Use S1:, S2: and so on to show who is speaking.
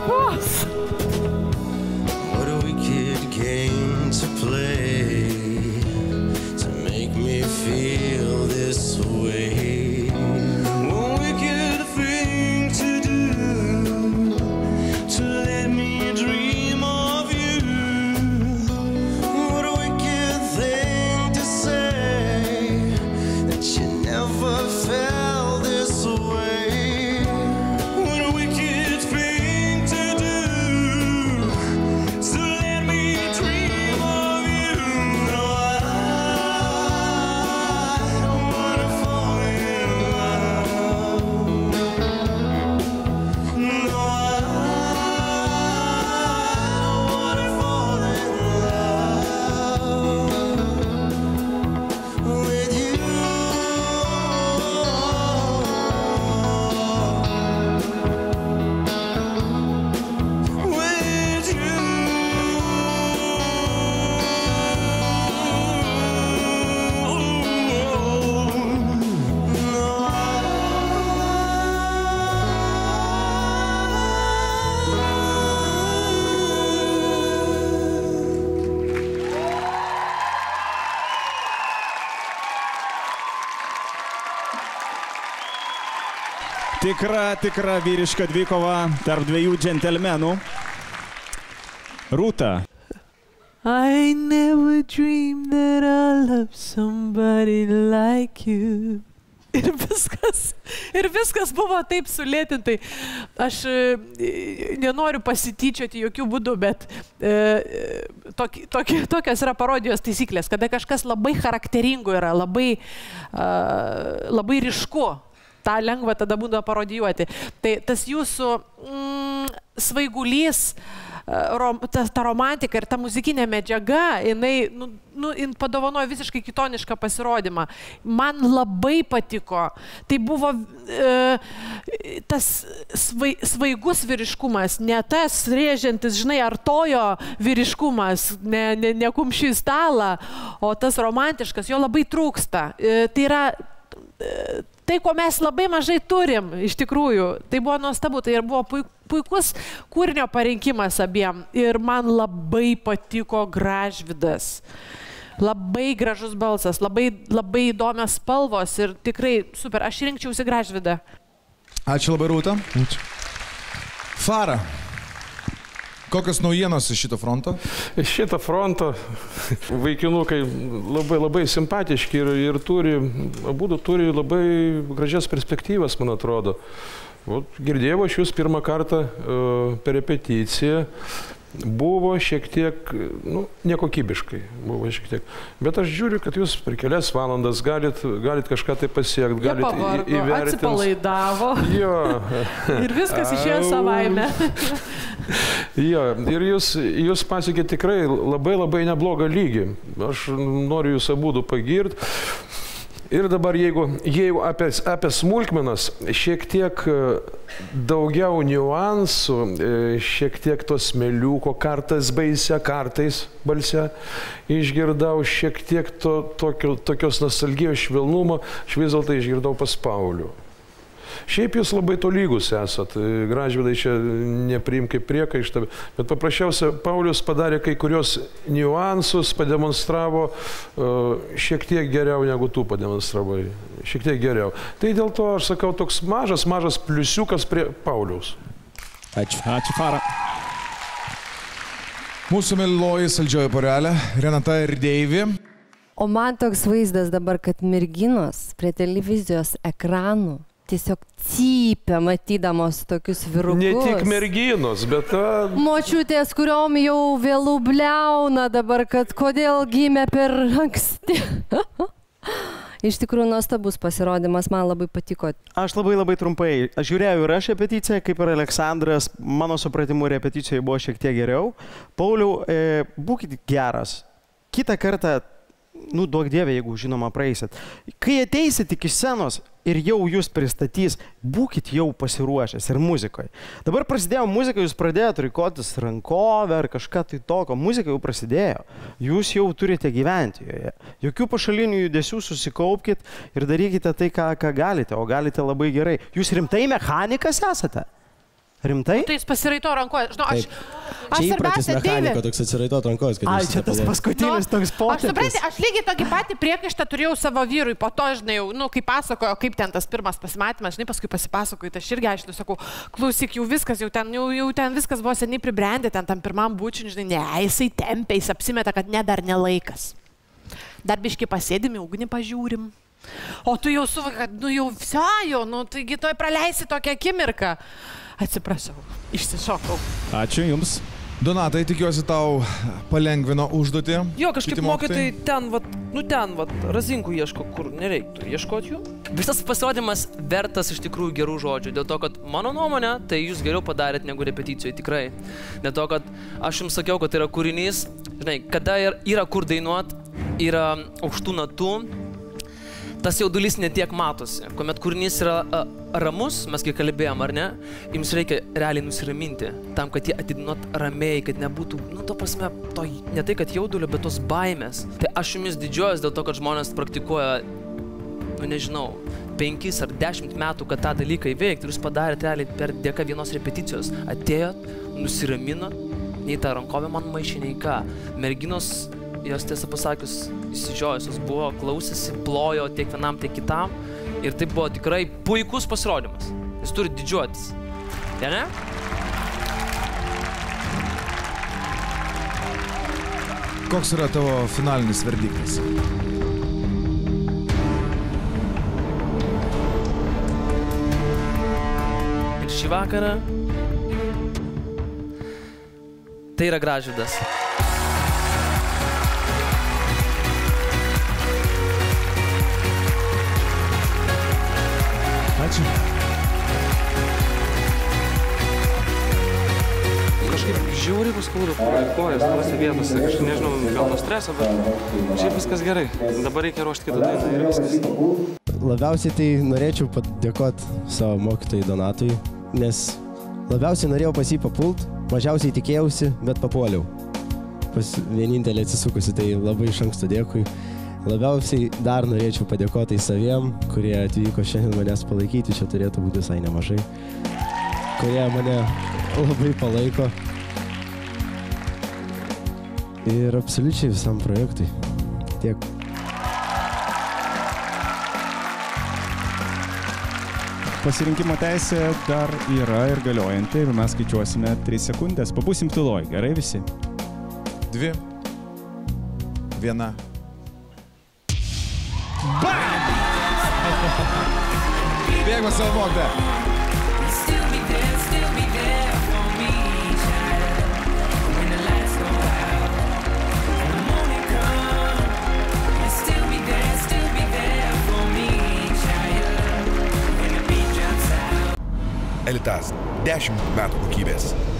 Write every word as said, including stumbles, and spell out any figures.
S1: ribos.
S2: What a wicked game to play to make me feel this way. What a wicked thing to do to let me dream of you. What a wicked thing to say that you never felt this way. What a wicked thing to do to let me dream of you. No, I wanna fall in love. No, I wanna fall in love with you. With you.
S3: Tikra, tikra vyriška dvikova tarp dviejų džentelmenų. Rūta.
S1: I never dreamed that I love somebody like you. Ir viskas, ir viskas buvo taip sulėtintai. Aš e, nenoriu pasityčioti jokių būdų, bet e, toki, toki, tokios yra parodijos taisyklės, kada kažkas labai charakteringo yra, labai, uh, labai ryšku. Ta lengva tada būdavo parodijuoti. Tai tas jūsų mm, svaigulys, rom, ta, ta romantika ir ta muzikinė medžiaga, jinai nu, nu, jin padovanojo visiškai kitonišką pasirodymą. Man labai patiko. Tai buvo e, tas svai, svaigus vyriškumas, ne tas rėžiantis, žinai, artojo vyriškumas, ne, ne, ne kumščių į stalą, o tas romantiškas, jo labai trūksta. E, tai yra e, tai, ko mes labai mažai turim, iš tikrųjų. Tai buvo nuostabu, tai ir buvo puikus kūrinio parinkimas abiem. Ir man labai patiko Gražvydas. Labai gražus balsas, labai, labai įdomios spalvos ir tikrai super. Aš rinkčiausi Gražvydą.
S4: Ačiū labai, Rūta. Ačiū. Fara. Kokios naujienos iš šito fronto?
S5: Iš šito fronto vaikinukai labai, labai simpatiški ir, ir turi, abudu turi labai gražias perspektyvas, man atrodo. O, girdėjau aš jūs pirmą kartą uh, per repeticiją. Buvo šiek tiek, nu, nekokybiškai, buvo šiek tiek. Bet aš žiūriu, kad jūs per kelias valandas galit, galit kažką tai pasiekti, galit
S1: pavargo,
S5: įvertinti.
S1: Atsipalaidavo.
S5: Jo.
S1: Ir viskas išėjo savaime.
S5: Jo, ir jūs, jūs pasiekėte tikrai labai labai neblogą lygį. Aš noriu jūs abudu pagirti. Ir dabar, jeigu, jeigu apie, apie smulkmenas, šiek tiek daugiau niuansų, šiek tiek tos smėliuko, kartais baisia, kartais balse, išgirdau šiek tiek to, tokio, tokios nostalgijos švelnumo, aš vis dėlto išgirdau pas Paulių. Šiaip jūs labai tolygus esat, Gražvydai čia nepriim kaip priekaištą, bet paprasčiausia, Paulius padarė kai kurios niuansus, pademonstravo uh, šiek tiek geriau negu tu pademonstravai, šiek tiek geriau. Tai dėl to aš sakau, toks mažas, mažas pliusiukas prie Pauliaus.
S4: Ačiū. Ačiū, Fara. Mūsų mėlynoji saldžioji porelė, Renata ir Deivi.
S6: O man toks vaizdas dabar, kad merginos prie televizijos ekranų tiesiog cypia, matydamos tokius vyrukus.
S5: Ne tik merginos, bet... A...
S6: Močiutės, kuriom jau vėlų bliauna dabar, kad kodėl gimė per anksti. Iš tikrųjų, nuostabus pasirodymas, man labai patiko.
S7: Aš labai labai trumpai. Aš žiūrėjau ir aš repeticiją, kaip ir Aleksandras, mano supratimu repeticijoje buvo šiek tiek geriau. Pauliau, e, būkit geras. Kitą kartą, nu, duok dievė, jeigu žinoma praeisit. Kai ateisit iki scenos ir jau jūs pristatys, būkit jau pasiruošęs ir muzikoje. Dabar prasidėjo muzika, jūs pradėjote rikotis rankovę ar kažką tai tokio. Muzika jau prasidėjo. Jūs jau turite gyventi joje. Jokių pašalinių judesių, susikaupkit ir darykite tai, ką, ką galite, o galite labai gerai. Jūs rimtai mechanikas esate? Rimtai?
S1: Tai jis pasiraito rankoje. Žinau, aš, aš
S8: Čia įpratis
S1: svarbiausia, Deivi.
S8: mechaniko toks atsiraitot rankos, kad
S7: Ai,
S8: jis
S7: čia tas
S8: nepalauks.
S7: paskutinis toks
S1: Aš
S7: potėpis.
S1: suprantu, aš lygiai tokį patį priekaištą turėjau savo vyrui, po to, žinai, jau, nu, kai pasakojo, kaip ten tas pirmas pasimatymas, žinai, paskui pasipasakoju, tai aš irgi aišku sakau, klausyk, jau viskas, jau ten, jau, jau ten viskas buvo seniai pribrendę, ten tam pirmam bučin, žinai, ne, jisai tempia, jis apsimeta, kad ne, dar nelaikas. Dar biški pasėdimi, ugnį pažiūrim. O tu jau suvoki, kad, nu, jau visajo, nu, taigi toj praleisi tokią akimirką. Atsiprašau, išsišokau.
S3: Ačiū Jums.
S4: Donatai, tikiuosi tau palengvino užduotį.
S9: Jo, kažkaip
S4: Kiti
S9: mokytojai ten, vat, nu ten, vat, razinkų ieško, kur nereiktų ieškoti jų. Visas pasirodymas vertas iš tikrųjų gerų žodžių, dėl to, kad mano nuomonė, tai jūs geriau padarėt negu repeticijoje, tikrai. Dėl to, kad aš jums sakiau, kad tai yra kūrinys, žinai, kada yra kur dainuot, yra aukštų natų, tas jaudulys netiek matosi. Kuomet kūrinys yra a, ramus, mes kai kalbėjom, ar ne, jums reikia realiai nusiraminti, tam, kad jie atidinot ramiai, kad nebūtų, nu, to prasme, to, ne tai, kad jaudulio, bet tos baimės. Tai aš jumis didžiuojas dėl to, kad žmonės praktikuoja, nu, nežinau, penkis ar dešimt metų, kad tą dalyką įveikti. Ir jūs padarėte realiai per dėka vienos repeticijos. Atėjot, nusiraminot, nei tą rankovę man maišė, nei ką. Merginos, jos tiesą pasakius, įsižiojusios buvo, klausėsi, plojo tiek vienam, tiek kitam. Ir tai buvo tikrai puikus pasirodymas. Jūs turite didžiuotis. Ja, ne?
S4: Koks yra tavo finalinis verdiktas?
S9: Ir šį vakarą tai yra Gražvydas.
S3: Ačiū.
S10: Kažkaip žiauriai paskaudo kojas tose vietose, kažkaip nežinau, gal nuo streso, bet šiaip viskas gerai. Dabar reikia ruošti kitą dainą ir viskas.
S8: Labiausiai tai norėčiau padėkoti savo mokytojai Donatui, nes labiausiai norėjau pas jį papult, mažiausiai tikėjausi, bet papuoliau. Pas vienintelį atsisukusi, tai labai iš anksto dėkui. Labiausiai dar norėčiau padėkoti saviem, kurie atvyko šiandien manęs palaikyti, čia turėtų būti visai nemažai, kurie mane labai palaiko. Ir absoliučiai visam projektui. Tiek.
S3: Pasirinkimo teisė dar yra ir galiojanti ir mes skaičiuosime tris sekundės. Pabūsim tyloj, gerai visi?
S4: Dvi. Viena. Bėgo savo mokytoją.
S11: Elitas. dešimt metų kokybės.